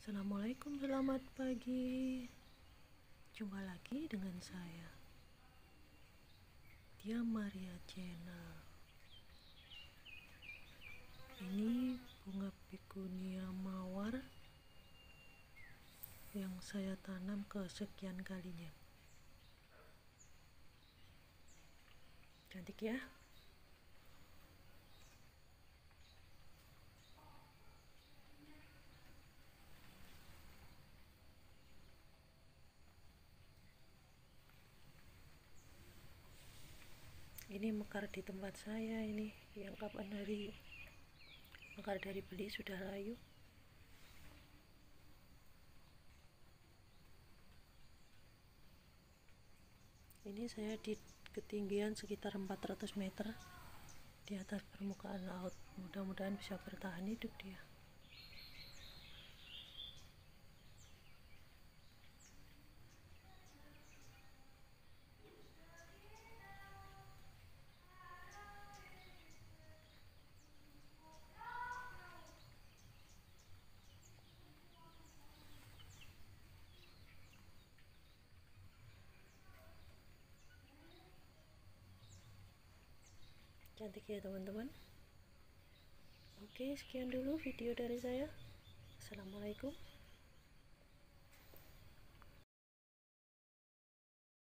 Assalamualaikum, selamat pagi. Jumpa lagi dengan saya, Dia Maria Channel. Ini bunga begonia mawar yang saya tanam kesekian kalinya. Cantik ya. Ini mekar di tempat saya, ini yang kapan hari mekar dari beli sudah layu. Ini saya di ketinggian sekitar 400 meter di atas permukaan laut. Mudah-mudahan bisa bertahan hidup dia. Cantik ya teman-teman. Oke, sekian dulu video dari saya. Assalamualaikum.